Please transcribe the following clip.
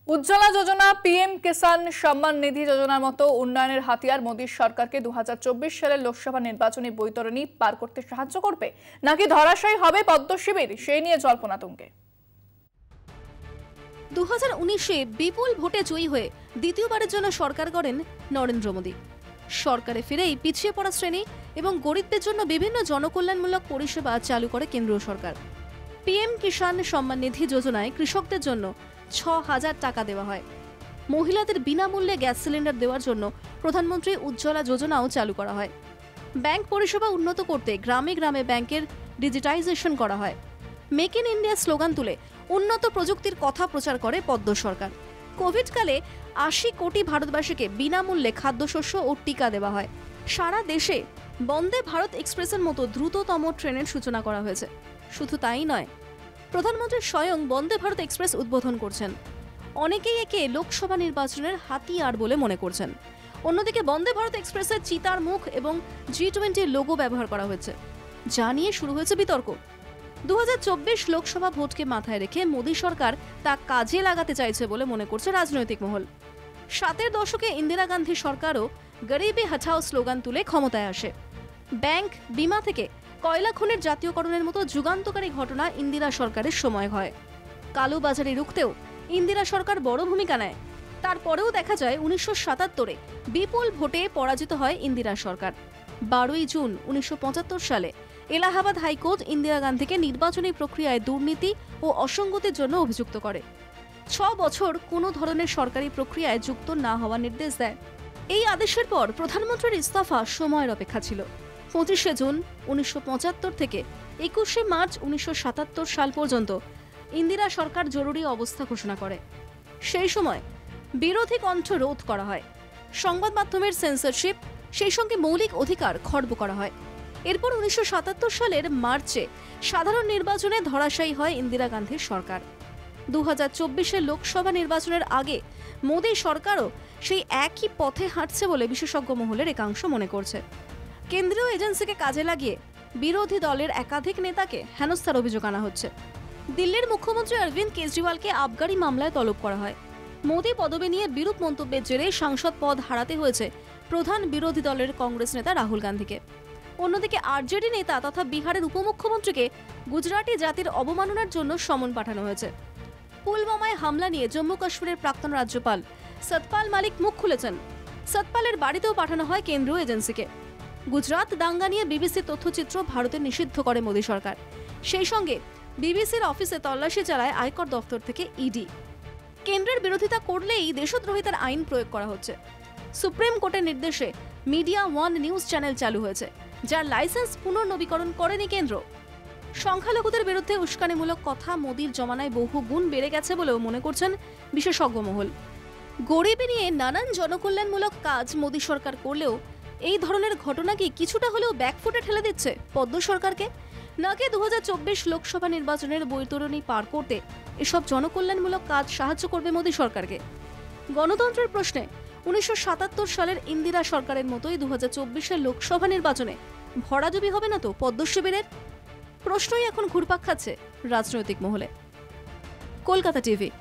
উজ্জ্বলা যোজনা, PM Kisan Samman Nidhi যোজনার মতো উন্নয়নের হাতিয়ার মোদীর সরকারকে 2024 সালের লোকসভা নির্বাচনী বৈতরণী পার করতে সাহায্য করবে নাকি ধরাশায়ী হবে পদ্ম শিবির, সেই নিয়ে জল্পনা তুঙ্গে। 2019-এ বিপুল ভোটে জয়ী হয়ে দ্বিতীয়বারের জন্য সরকার গড়েন নরেন্দ্র মোদী। সরকারে ফিরেই পিছিয়ে পড়া শ্রেণী এবং গরিবদের জন্য বিভিন্ন জনকল্যাণমূলক পরিষেবা চালু করে কেন্দ্রীয় সরকার। পিএম কিষাণ সম্মান নিধি যোজনায় কৃষকদের জন্য 6,000 টাকা দেওয়া হয়। মহিলাদের বিনামূল্যে গ্যাস সিলিন্ডার দেওয়ার জন্য প্রধানমন্ত্রী উজ্জ্বলা যোজনাও চালু করা হয়। ব্যাংক পরিষেবা উন্নত করতে গ্রামে গ্রামে ব্যাংকের ডিজিটাইজেশন করা হয়। মেক ইন ইন্ডিয়া স্লোগান তুলে উন্নত প্রযুক্তির কথা প্রচার করে পদ্ম সরকার। কোভিডকালে 80 কোটি ভারতবাসীকে বিনামূল্যে খাদ্যশস্য ও টিকা দেওয়া হয়। সারা দেশে বন্দে ভারত এক্সপ্রেসের মতো দ্রুততম ট্রেনের সূচনা করা হয়েছে। শুধু তাই নয়, প্রধানমন্ত্রী স্বয়ং বন্দে ভারত এক্সপ্রেস উদ্বোধন করছেন। অনেকেই একে লোকসভা নির্বাচনের হাতিয়ার বলে মনে করছেন। অন্যদিকে বন্দে ভারত এক্সপ্রেসের চিতার মুখ এবং G20 লোগো ব্যবহার করা হয়েছে, যা নিয়ে শুরু হয়েছে বিতর্ক। 2024 লোকসভা ভোটকে মাথায় রেখে মোদী সরকার তা কাজে লাগাতে চাইছে বলে মনে করছে রাজনৈতিক মহল। 70-এর দশকে ইন্দিরা গান্ধী সরকারও গরিবি হটাও স্লোগান তুলে ক্ষমতায় আসে। ব্যাংক, বিমা থেকে কয়লা খনির জাতীয়করণের মতো যুগান্তকারী ঘটনা ইন্দিরা সরকারের সময় হয়। কালোবাজারি রুখতেও ইন্দিরা সরকার বড় ভূমিকা নেয়। তারপরেও দেখা যায় 1977-এ বিপুল ভোটে পরাজিত হয় ইন্দিরা সরকার। 12ই জুন 1975 সালে এলাহাবাদ হাইকোর্ট ইন্দিরা গান্ধীকে নির্বাচনী প্রক্রিয়ায় দুর্নীতি ও অসঙ্গতির জন্য অভিযুক্ত করে। 6 বছর কোনো ধরনের সরকারি প্রক্রিয়ায় যুক্ত না হওয়ার নির্দেশ দেয়। এই আদেশের পর প্রধানমন্ত্রীর ইস্তফা সময়ের অপেক্ষা ছিল। 25শে জুন 1975 থেকে 21শে মার্চ 1977 সাল পর্যন্ত ইন্দিরা সরকার জরুরি অবস্থা ঘোষণা করে। সেই সময় বিরোধী কণ্ঠ রোধ করা হয়, সংবাদ মাধ্যমের সেন্সরশিপ, সেই সঙ্গে মৌলিক অধিকার খর্ব করা হয়। এরপর 1977 সালের মার্চে সাধারণ নির্বাচনে ধরাশায়ী হয় ইন্দিরা গান্ধীর সরকার। 2024-এর লোকসভা নির্বাচনের আগে মোদী সরকারও সেই একই পথে হাঁটছে বলে বিশেষজ্ঞ মহলের একাংশ মনে করছে। কেন্দ্রীয় এজেন্সিকে কাজে লাগিয়ে বিরোধী দলের একাধিক নেতাকে হেনস্থার অভিযোগ আনা হচ্ছে। দিল্লির মুখ্যমন্ত্রী অরবিন্দ কেজরিওয়ালকে আবগারি মামলায় তলব করা হয়। মোদী পদবি নিয়ে বিরূপ মন্তব্যের জেরে সাংসদ পদ হারাতে হয়েছে প্রধান বিরোধী দলের কংগ্রেস নেতা রাহুল গান্ধীকে। অন্যদিকে আরজেডি নেতা তথা বিহারের উপমুখ্যমন্ত্রীকে গুজরাটি জাতির অবমাননার জন্য সমন পাঠানো হয়েছে। পুলওয়ামায় হামলা নিয়ে জম্মু কাশ্মীরের প্রাক্তন রাজ্যপাল সতপাল মালিক মুখ খুলেছেন। সতপালের বাড়িতেও পাঠানো হয় কেন্দ্রীয় এজেন্সিকে। গুজরাট দাঙ্গা নিয়ে বিবিসির তথ্যচিত্র ভারতে নিষিদ্ধ করে মোদী সরকার। সেই সঙ্গে বিবিসির অফিসে তল্লাশি চালায় আয়কর দফতর থেকে ইডি। কেন্দ্রের বিরোধিতা করলেই দেশদ্রোহিতার আইন প্রয়োগ করা হচ্ছে। সুপ্রিম কোর্টের নির্দেশে মিডিয়া ওয়ান নিউজ চ্যানেল চালু হয়েছে, যার লাইসেন্স পুনর্নবীকরণ করেনি কেন্দ্র। সংখ্যালঘুদের বিরুদ্ধে উস্কানিমূলক কথা মোদীর জমানায় বহু গুণ বেড়ে গেছে বলেও মনে করছেন বিশেষজ্ঞ মহল। গরিবি নিয়ে নানান জনকল্যাণমূলক কাজ মোদী সরকার করলেও এই ধরনের ঘটনা কি কিছুটা হলেও ব্যাকফুটে ঠেলে দিচ্ছে পদ্ম সরকারকে, নাকি 2024 লোকসভা নির্বাচনের বৈতরণী পার করতে এসব জনকল্যাণমূলক কাজ সাহায্য করবে মোদী সরকারকে? গণতন্ত্রের প্রশ্নে 1977 সালের ইন্দিরা সরকারের মতোই 2024-এর লোকসভা নির্বাচনে ভরাডুবি হবে না তো পদ্ম শিবিরের? প্রশ্নই এখন ঘুরপাক খাচ্ছে রাজনৈতিক মহলে। কলকাতা টিভি।